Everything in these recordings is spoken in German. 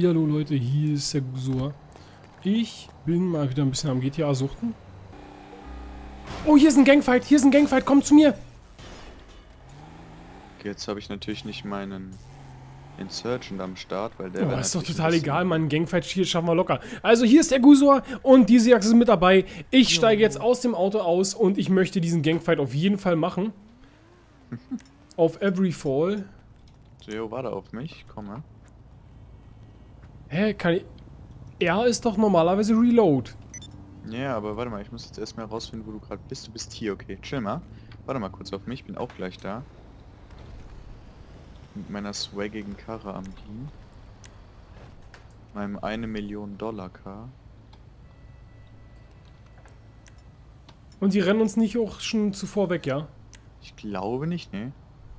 Hallihallo Leute, hier ist der Gusor. Ich bin mal wieder ein bisschen am GTA suchten. Oh, hier ist ein Gangfight, komm zu mir! Jetzt habe ich natürlich nicht meinen Insurgent am Start, weil der... Oh, ist doch total egal, Mann, Gangfight hier schaffen wir locker. Also hier ist der Gusor und diese Jagd ist mit dabei. Ich steige jetzt aus dem Auto aus und ich möchte diesen Gangfight auf jeden Fall machen. Auf every fall. Jo, warte auf mich, komm mal. Hä, kann ich... R ist doch normalerweise Reload. Ja, aber warte mal, ich muss jetzt erstmal herausfinden, wo du gerade bist. Du bist hier, okay. Chill mal. Warte mal kurz auf mich, ich bin auch gleich da. Mit meiner swaggigen Karre am Team. Meinem 1 Million Dollar Car. Und die rennen uns nicht auch schon zuvor weg, ja? Ich glaube nicht, ne?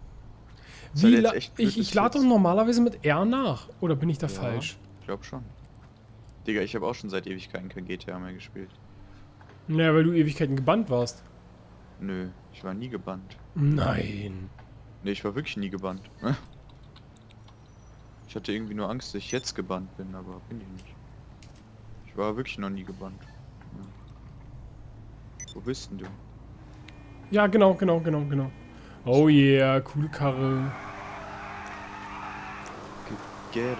Ich lade doch normalerweise mit R nach. Oder bin ich da falsch? Ich glaube schon. Digga, ich habe auch schon seit Ewigkeiten kein GTA mehr gespielt. Naja, weil du Ewigkeiten gebannt warst. Nö, ich war nie gebannt. Nein. Ne, ich war wirklich nie gebannt. Ich hatte irgendwie nur Angst, dass ich jetzt gebannt bin, aber bin ich nicht. Ich war wirklich noch nie gebannt. Ja. Wo bist denn du? Ja, genau. Oh yeah, coole Karre. Get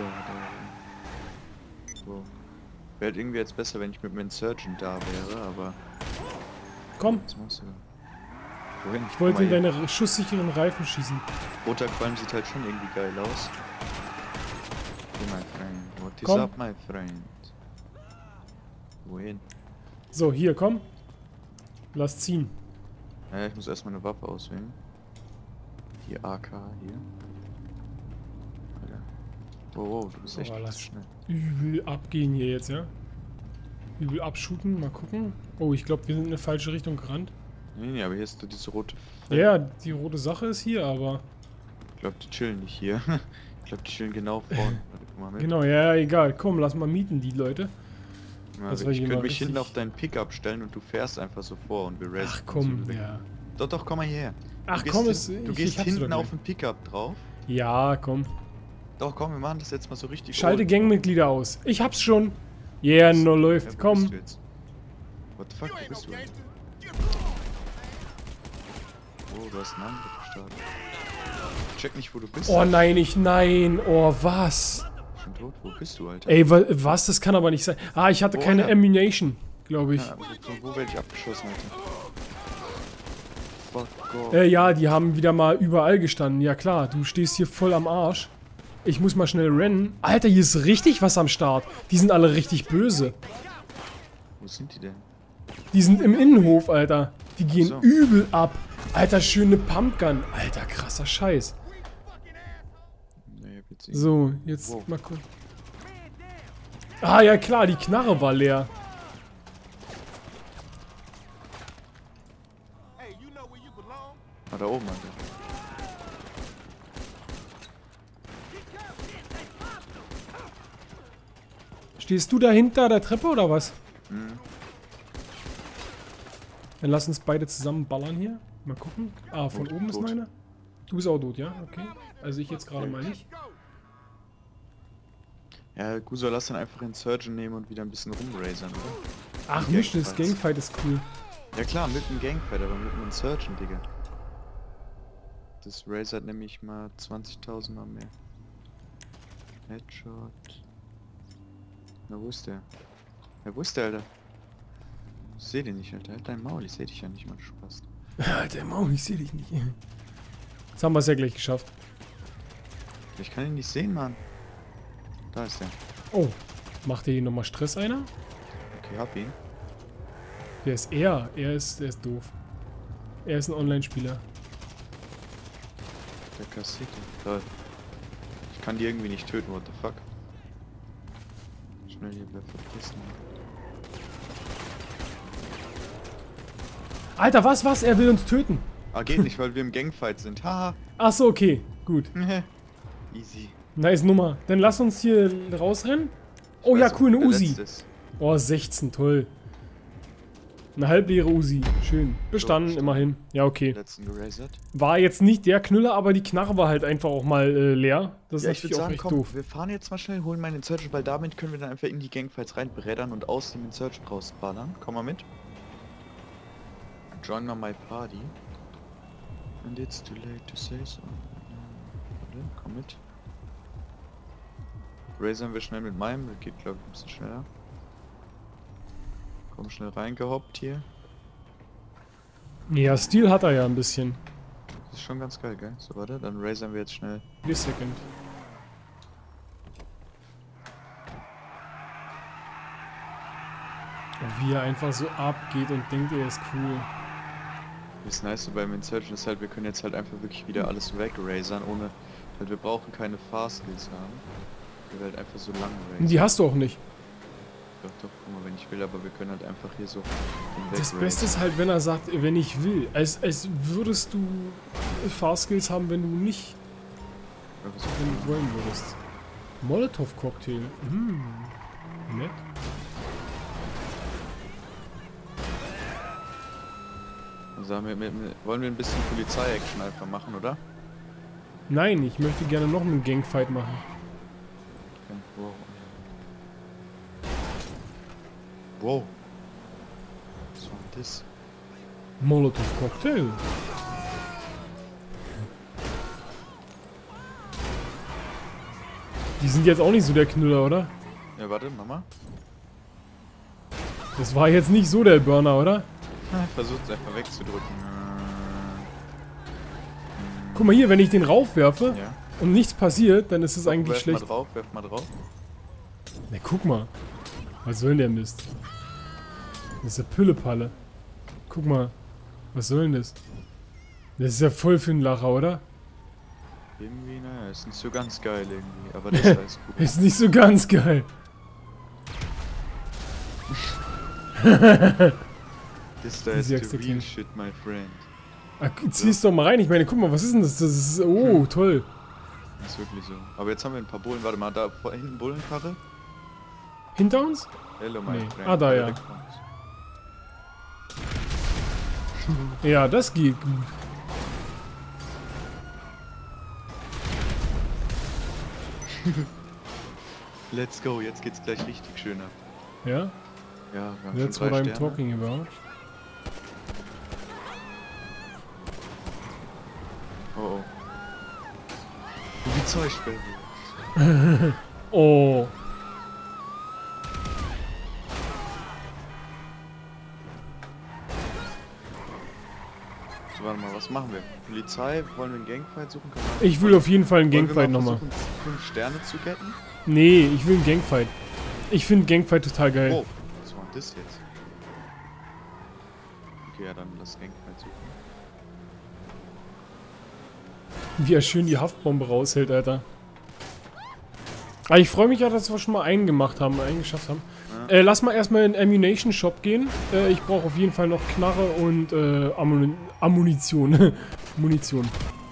so. Wäre irgendwie jetzt besser, wenn ich mit meinem Insurgent da wäre, aber... Komm. Jetzt musst du... Wohin? Ich wollte in deine schusssicheren Reifen schießen. Roter Qualm sieht halt schon irgendwie geil aus. Hey, my friend. What is Komm. up, my friend? Wohin? So, hier, komm. Lass ziehen. Ja, ich muss erstmal eine Waffe auswählen. Die AK hier. Alter. Oh, du bist echt lass schnell. Übel abgehen hier jetzt, ja? Übel abschuten, mal gucken. Oh, ich glaube, wir sind in eine falsche Richtung gerannt. Nee, aber hier ist so diese rote... Ja, die rote Sache ist hier, aber... Ich glaube, die chillen nicht hier. Ich glaube, die chillen genau vorne. Warte, guck mal mit. Genau, ja, egal. Komm, lass mal mieten, die Leute. Also ich könnte mich hinten auf deinen Pickup stellen und du fährst einfach so vor und wir racen. Ach komm, ja. Doch, komm mal hierher. Ach komm, du gehst hinten auf den Pickup drauf. Ja, komm. Doch, komm, wir machen das jetzt mal so richtig. Schalte Gangmitglieder aus. Ich hab's schon. Yeah, no läuft. Komm. What the fuck, wo bist du? Oh, du hast einen Angriff gestartet. Ich check nicht, wo du bist. Oh nein, nein. Oh, was? Schon tot? Wo bist du, Alter? Ey, was? Das kann aber nicht sein. Ah, ich hatte keine Ammunition, glaube ich. Ja, aber wo werde ich abgeschossen, Alter? Fuck off. Ja, die haben wieder mal überall gestanden. Ja klar, du stehst hier voll am Arsch. Ich muss mal schnell rennen. Alter, hier ist richtig was am Start. Die sind alle richtig böse. Wo sind die denn? Die sind im Innenhof, Alter. Die gehen So. übel ab. Alter, schöne Pumpgun. Alter, krasser Scheiß. Nee, jetzt So, jetzt mal gucken. Ah, ja klar, die Knarre war leer. Ah, da oben, Alter. Stehst du da hinter der Treppe oder was? Mhm. Dann lass uns beide zusammen ballern hier. Mal gucken. Ah, von oben ist meine. Du bist auch tot, ja? Okay. Also ich jetzt gerade mal nicht. Ja, Gusor, lass dann einfach den Surgeon nehmen und wieder ein bisschen rumrasern, oder? Ach, nicht, das Gangfight ist cool. Ja klar, mit dem Gangfight, aber mit dem Surgeon, Digga. Das rasert nämlich mal 20.000 Mal mehr. Headshot. Na, wo ist der? Ja, wo ist der, Alter? Ich seh den nicht, Alter. Halt dein Maul, ich seh dich ja nicht, Mann, Spaß. Alter Maul, ich seh dich nicht. Jetzt haben wir es ja gleich geschafft. Ich kann ihn nicht sehen, Mann. Da ist der. Oh, macht der hier nochmal Stress einer? Okay, hab ihn. Der ist er. Der ist doof. Er ist ein Online-Spieler. Der kassiert ihn. Toll. Ich kann die irgendwie nicht töten, what the fuck? Schnell hier bleibt verpissen. Alter, was? Er will uns töten. Ah, geht nicht, weil wir im Gangfight sind. Haha. Ach so, okay. Gut. Easy. Nice Nummer. Dann lass uns hier rausrennen. Oh ja, cool, eine Uzi. Letztes. Oh, 16, toll. Eine halbleere Uzi. Schön. Bestanden, immerhin. Ja, okay. Letzten gerasert. War jetzt nicht der Knüller, aber die Knarre war halt einfach auch mal leer. Das ist Ja, ich würde natürlich auch sagen, echt komm, doof. wir fahren jetzt mal schnell, holen meinen Insurgent, weil damit können wir dann einfach in die Gangfights reinbreddern und aus dem Insurgent rausballern. Komm mal mit. Join my party. And it's too late to say so. Warte, komm mit. Razern wir schnell mit meinem, das geht glaube ich ein bisschen schneller. Komm schnell reingehoppt hier. Ja, Stil hat er ja ein bisschen. Das ist schon ganz geil, gell? So, warte, dann razern wir jetzt schnell. Wait a second. Wie er einfach so abgeht und denkt, er ist cool. Das Nice beim Insurgent ist halt, wir können jetzt halt einfach wirklich wieder alles wegrasern, ohne, halt wir brauchen keine Fast-Skills haben. Wir halt einfach so lange razern. Die hast du auch nicht. Doch, guck mal, wenn ich will, aber wir können halt einfach hier so Das Beste ist halt, wenn er sagt, wenn ich will. Als würdest du Fast-Skills haben, wenn du nicht, wenn du wollen würdest. Molotov-Cocktail. Nett. Also wollen wir ein bisschen Polizei-Action einfach machen, oder? Nein, ich möchte gerne noch einen Gangfight machen. Wow. Wow. Was war denn das? Molotov-Cocktail. Die sind jetzt auch nicht so der Knüller, oder? Ja, warte, Mama. Das war jetzt nicht so der Burner, oder? Versucht es einfach wegzudrücken. Guck mal hier, wenn ich den raufwerfe Ja. und nichts passiert, dann ist es eigentlich schlecht. Werf mal drauf. Na, guck mal. Was soll denn der Mist? Das ist ja Püllepalle. Guck mal. Was soll denn das? Das ist ja voll für einen Lacher, oder? Irgendwie, naja, ist nicht so ganz geil irgendwie, aber das ist alles gut. Ist nicht so ganz geil. Das da ist the real shit, my friend. Zieh's doch mal rein. Ich meine, guck mal, was ist denn das? Das ist... Oh, toll. Das ist wirklich so. Aber jetzt haben wir ein paar Bullen. Warte mal, da hinten Bullenkarre. Hinter uns? Hello, my Nee. friend. Ah, da, ja. Weg von uns. Ja, das geht gut. Let's go, jetzt geht's gleich richtig schön ab. Ja? Ja, wir haben That's schon what 3 I'm Sterne. talking about. Oh oh. Polizeisperre. Oh. So, warte mal, was machen wir? Polizei, wollen wir einen Gangfight suchen? Ich will auf jeden Fall einen Wollen wir Gangfight mal nochmal. versuchen, 5 Sterne zu getten? Nee, ich will einen Gangfight. Ich finde Gangfight total geil. Oh, was war denn das jetzt? Okay, ja, dann lass Gangfight suchen. Wie er schön die Haftbombe raushält, Alter. Aber ich freue mich ja, dass wir schon mal einen gemacht haben, einen geschafft haben. Ja. Lass mal erstmal in den Ammunition Shop gehen. Ich brauche auf jeden Fall noch Knarre und Ammunition. Munition.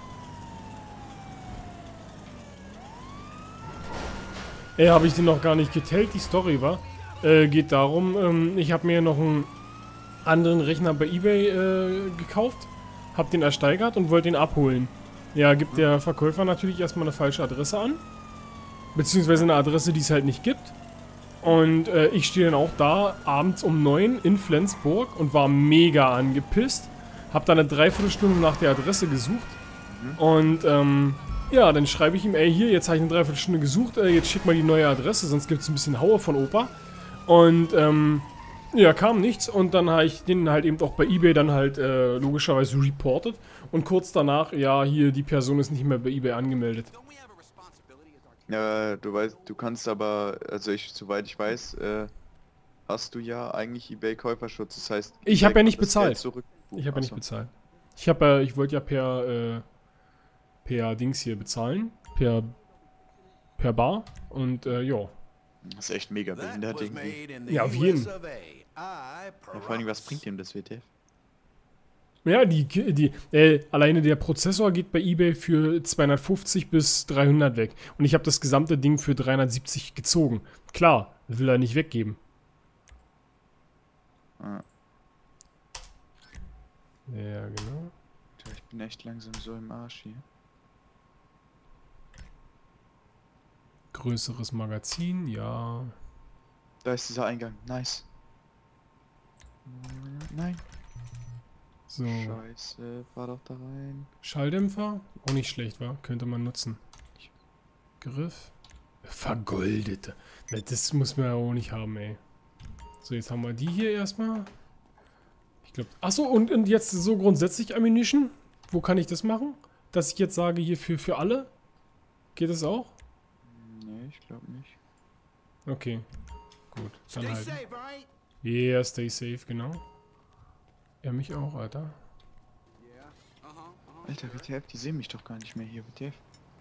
Habe ich den noch gar nicht geteilt, die Story war. Geht darum, ich habe mir noch einen anderen Rechner bei eBay gekauft, habe den ersteigert und wollte ihn abholen. Ja, gibt der Verkäufer natürlich erstmal eine falsche Adresse an. Beziehungsweise eine Adresse, die es halt nicht gibt. Und ich stehe dann auch da abends um 9 in Flensburg und war mega angepisst. Hab dann eine Dreiviertelstunde nach der Adresse gesucht. Und ja, dann schreibe ich ihm, ey hier, jetzt habe ich eine Dreiviertelstunde gesucht, jetzt schick mal die neue Adresse, sonst gibt es ein bisschen Haue von Opa. Und ja, kam nichts und dann habe ich den halt eben auch bei eBay dann halt logischerweise reported. Und kurz danach, ja, hier, die Person ist nicht mehr bei eBay angemeldet. Ja, du weißt, du kannst aber, also soweit ich weiß, hast du ja eigentlich eBay-Käuferschutz, das heißt... Ich habe ja nicht bezahlt. Ich habe ja nicht bezahlt. Ich wollte ja per Dings hier bezahlen, per Bar und ja. Das ist echt mega behindert irgendwie. Ja, auf jeden. Ja, vor allem, was bringt ihm das WTF? Ja, alleine der Prozessor geht bei eBay für 250 bis 300 weg. Und ich habe das gesamte Ding für 370 gezogen. Klar, will er nicht weggeben. Ah. bin echt langsam so im Arsch hier. Größeres Magazin, ja. Da ist dieser Eingang. Nice. Nein. So. Scheiße, fahr doch da rein. Schalldämpfer? Auch nicht schlecht, wa? Könnte man nutzen. Griff. Vergoldete. Das muss man ja auch nicht haben, ey. So, jetzt haben wir die hier erstmal. Ich glaube. Achso, und jetzt so grundsätzlich Ammunition? Wo kann ich das machen? Dass ich jetzt sage, hier für alle? Geht das auch? Nee, ich glaube nicht. Okay. Gut, dann halt. Yeah, stay safe, genau. Er mich auch, Alter. Alter, WTF, die sehen mich doch gar nicht mehr hier, WTF.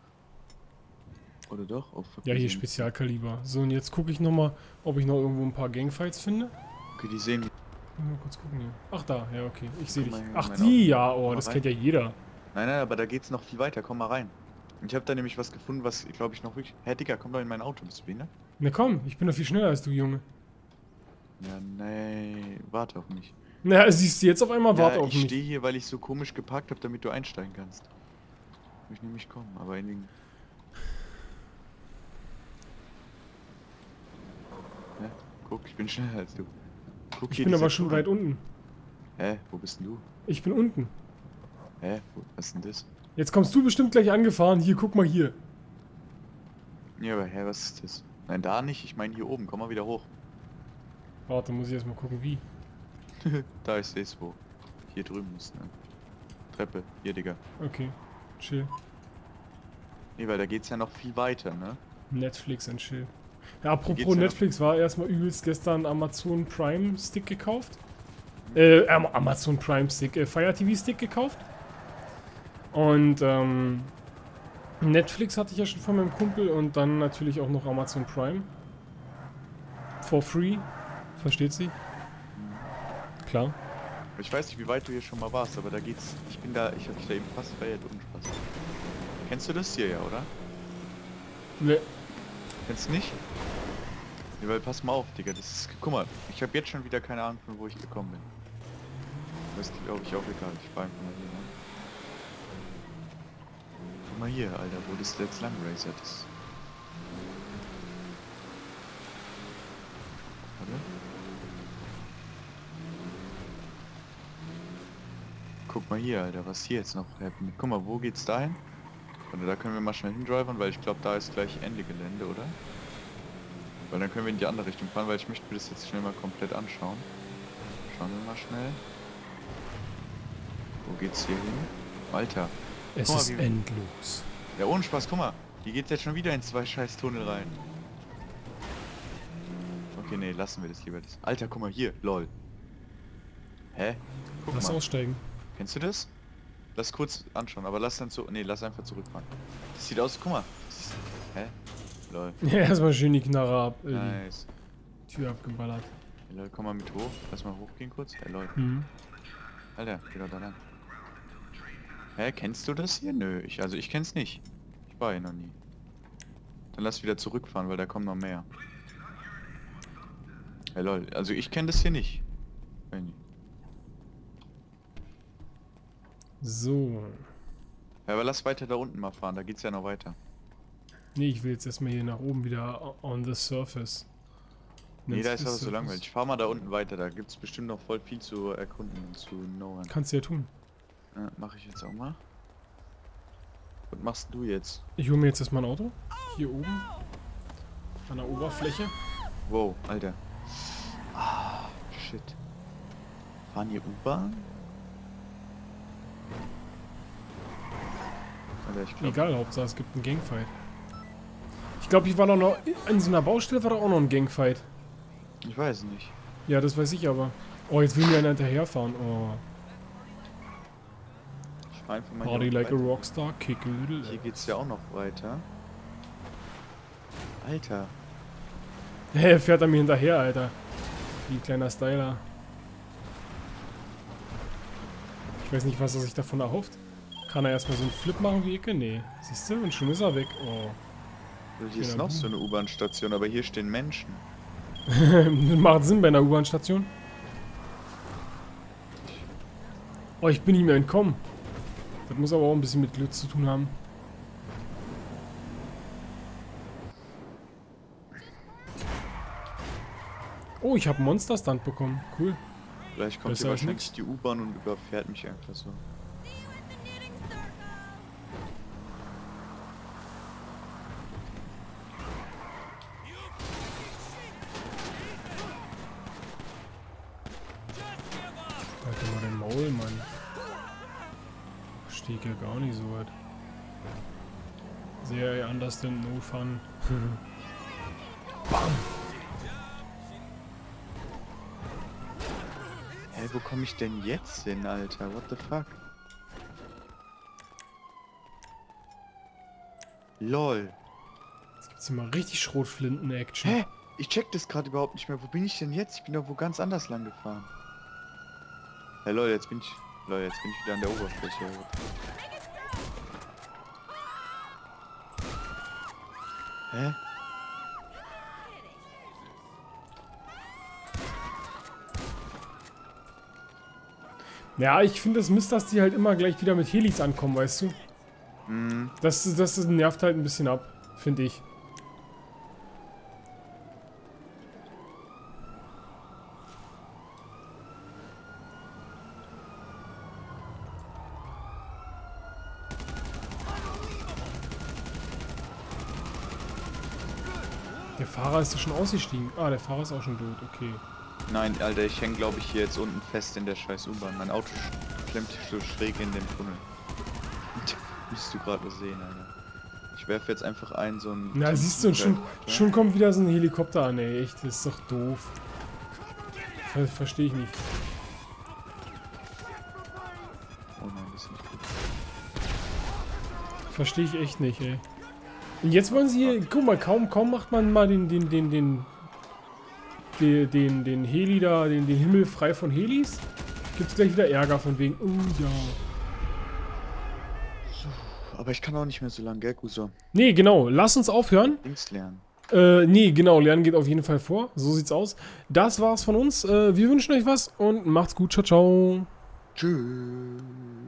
Oder doch? Oh, fuck, Ja, hier die sehen Spezialkaliber. So, und jetzt gucke ich nochmal, ob ich noch irgendwo ein paar Gangfights finde. mich. Okay, die sehen mich. Mal kurz gucken hier. Ach, da, ja, okay. Ich sehe dich. Guck mal hier, Ach, meine die, Augen. ja, oh, Komm das mal kennt ja jeder. Nein, nein, aber da geht's noch viel weiter, komm mal rein. Ich habe da nämlich was gefunden, was, glaube ich, noch wirklich... Hä, Digga, komm doch in mein Auto, bist du behindert? Na komm, ich bin doch viel schneller als du, Junge. Ja, nee, warte auf mich. Na, siehst du jetzt auf einmal, warte Ja, auf ich mich. stehe hier, weil ich so komisch geparkt habe, damit du einsteigen kannst. Ich nämlich kommen, aber in den... Ja, guck, ich bin schneller als du. Guck Ich hier, bin aber dieser schon Tunnel. weit unten. Hä, wo bist denn du? Ich bin unten. Hä, was ist denn das? Jetzt kommst du bestimmt gleich angefahren. Hier, guck mal hier. Ja, aber hä, was ist das? Nein, da nicht, ich meine hier oben, komm mal wieder hoch. Warte, muss ich erstmal gucken, wie. Da, ich seh's wo. Hier drüben ist ne Treppe, hier, Digga. Okay, chill. Nee, weil da geht's ja noch viel weiter, ne? Netflix and chill. Ja, apropos geht's ja noch? Netflix, war erstmal übelst gestern Amazon Prime Stick gekauft. Amazon Prime Stick, Fire TV Stick gekauft. Und, Netflix hatte ich ja schon von meinem Kumpel und dann natürlich auch noch Amazon Prime. For free. Versteht sie? Klar. Ich weiß nicht, wie weit du hier schon mal warst, aber da geht's. Ich hab dich da eben fast verirrt, ohne Spaß. Kennst du das hier ja, oder? Ne, Kennst du nicht? Ja, weil pass mal auf, Digga, das ist. Guck mal, ich habe jetzt schon wieder keine Ahnung, von wo ich gekommen bin. Das ist, glaube ich, auch egal. Ich fahr einfach mal hier, ne? Guck mal hier, Alter, wo das Let's Lang Racer ist. Warte. Guck mal hier, Alter, was hier jetzt noch happened. Guck mal, wo geht's dahin? Und da können wir mal schnell hindrivern, weil ich glaube, da ist gleich Ende Gelände, oder? Weil dann können wir in die andere Richtung fahren, weil ich möchte mir das jetzt schnell mal komplett anschauen. Schauen wir mal schnell. Wo geht's hier hin? Alter. es Guck mal, ist wie- endlos. Ja, ohne Spaß, guck mal. Hier geht's jetzt schon wieder in 2 scheiß Tunnel rein. Okay, nee, lassen wir das lieber. Alter, guck mal hier, lol. Hä? Guck Lass mal. aussteigen. Kennst du das? Lass kurz anschauen, aber lass dann so. Nee, lass einfach zurückfahren. Das sieht aus. Guck mal. Das ist, hä? Lol. Ja, erstmal schön die Knarre ab, Nice. die Tür abgeballert. Hey, lol, komm mal mit hoch. Lass mal hochgehen kurz. Hey, lol. Mhm. Alter, geh doch da lang. Hä, kennst du das hier? Nö, also ich kenn's nicht. Ich war hier noch nie. Dann lass wieder zurückfahren, weil da kommen noch mehr. Hey, lol, also ich kenne das hier nicht. Weiß nicht. So. Ja, aber lass weiter da unten mal fahren, da geht's ja noch weiter. Nee, ich will jetzt erstmal hier nach oben wieder on the surface. Nee, da ist aber Surface. so langweilig. Ich fahr mal da unten weiter, da gibt's bestimmt noch voll viel zu erkunden und zu knowern. Kannst du ja tun. Ja, mach ich jetzt auch mal. Was machst du jetzt? Ich hole mir jetzt erstmal ein Auto. Hier oben. An der Oberfläche. Wow, Alter. Ah, shit. Fahren hier U-Bahn? Alter, ich glaube. Egal, Hauptsache es gibt einen Gangfight. Ich glaube, ich war doch noch in so einer Baustelle war da auch noch ein Gangfight. Ich weiß nicht. Ja, das weiß ich aber. Oh, jetzt will mir einer hinterherfahren. Oh. Ich fahr einfach mal Party hier like a weiter. rockstar, kick a little. Hier geht's ja auch noch weiter. Alter. Er fährt an mir hinterher, Alter. Wie ein kleiner Styler. Ich weiß nicht, was er sich davon erhofft. Kann er erstmal so einen Flip machen wie Icke? Nee. Siehst du? Und schon ist er weg. Oh. Hier ist Ja, noch gut. so eine U-Bahn-Station, aber hier stehen Menschen. Macht Sinn bei einer U-Bahn-Station. Oh, ich bin ihm entkommen. Das muss aber auch ein bisschen mit Glück zu tun haben. Oh, ich habe einen Monster-Stunt bekommen. Cool. Vielleicht kommt Besser hier als wahrscheinlich nix. die U-Bahn und überfährt mich einfach so. Halt mal den Maul, Mann. Verstehe ich ja gar nicht so weit. Sehr anders denn no fun. Bam! Hä, wo komme ich denn jetzt hin, Alter? What the fuck? LOL. Jetzt gibt's hier mal richtig Schrotflinten-Action. Hä? Ich check das gerade überhaupt nicht mehr. Wo bin ich denn jetzt? Ich bin doch wo ganz anders lang gefahren. Hey Leute, jetzt bin ich wieder an der Oberfläche. Hä? Ja, ich finde es Mist, dass die halt immer gleich wieder mit Helis ankommen, weißt du? Mhm. Das nervt halt ein bisschen ab, finde ich. Der Fahrer ist ja schon ausgestiegen. Ah, der Fahrer ist auch schon tot, okay. Nein, Alter, ich hänge glaube ich hier jetzt unten fest in der scheiß U-Bahn. Mein Auto klemmt so schräg in den Tunnel. Müsstest du gerade sehen, Alter. Ich werfe jetzt einfach so ein... Na, siehst du, schon kommt wieder so ein Helikopter an, ey. Echt, das ist doch doof. Verstehe ich nicht. Oh nein, das ist nicht gut. Verstehe ich echt nicht, ey. Und jetzt wollen sie hier, guck mal, kaum macht man mal den Heli da, den Himmel frei von Helis, gibt's gleich wieder Ärger von wegen, oh ja. Aber ich kann auch nicht mehr so lange, gell, Kusser? Nee, genau, lass uns aufhören. Links lernen. Nee, genau, Lernen geht auf jeden Fall vor, so sieht's aus. Das war's von uns, wir wünschen euch was und macht's gut, ciao, ciao. Tschüss.